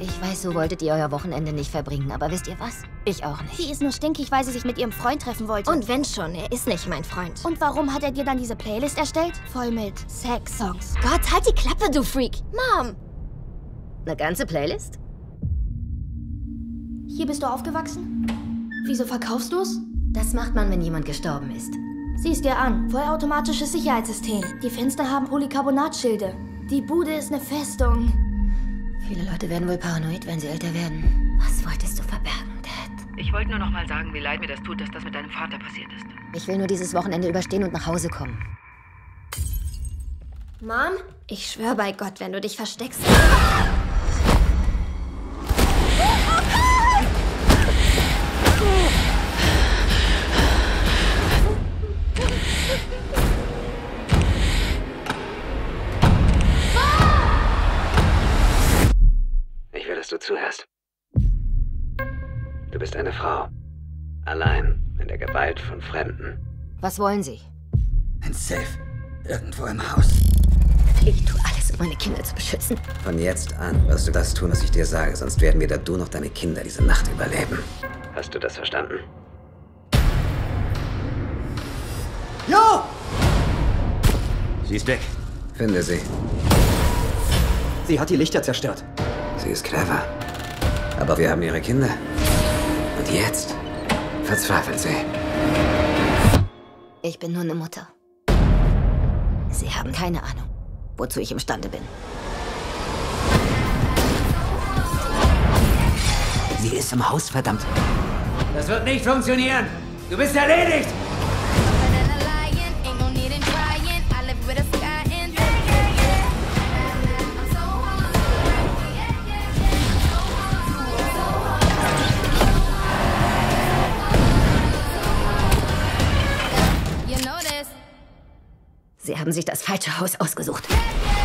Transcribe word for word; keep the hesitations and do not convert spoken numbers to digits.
Ich weiß, so wolltet ihr euer Wochenende nicht verbringen, aber wisst ihr was? Ich auch nicht. Sie ist nur stinkig, weil sie sich mit ihrem Freund treffen wollte. Und wenn schon, er ist nicht mein Freund. Und warum hat er dir dann diese Playlist erstellt? Voll mit Sex-Songs. Gott, halt die Klappe, du Freak. Mom! Eine ganze Playlist? Hier bist du aufgewachsen? Wieso verkaufst du's? Das macht man, wenn jemand gestorben ist. Sieh's dir an. Vollautomatisches Sicherheitssystem. Die Fenster haben Polycarbonatschilde. Die Bude ist eine Festung. Viele Leute werden wohl paranoid, wenn sie älter werden. Was wolltest du verbergen, Dad? Ich wollte nur noch mal sagen, wie leid mir das tut, dass das mit deinem Vater passiert ist. Ich will nur dieses Wochenende überstehen und nach Hause kommen. Mom, ich schwöre bei Gott, wenn du dich versteckst. Ich will, dass du zuhörst. Du bist eine Frau. Allein in der Gewalt von Fremden. Was wollen Sie? Ein Safe. Irgendwo im Haus. Ich tue alles, um meine Kinder zu beschützen. Von jetzt an wirst du das tun, was ich dir sage, sonst werden weder du noch deine Kinder diese Nacht überleben. Hast du das verstanden? Jo! Sie ist weg. Finde sie. Sie hat die Lichter zerstört. Sie ist clever. Aber wir haben ihre Kinder. Und jetzt verzweifelt sie. Ich bin nur eine Mutter. Sie haben keine Ahnung, wozu ich imstande bin. Sie ist im Haus, verdammt. Das wird nicht funktionieren. Du bist erledigt. Sie haben sich das falsche Haus ausgesucht.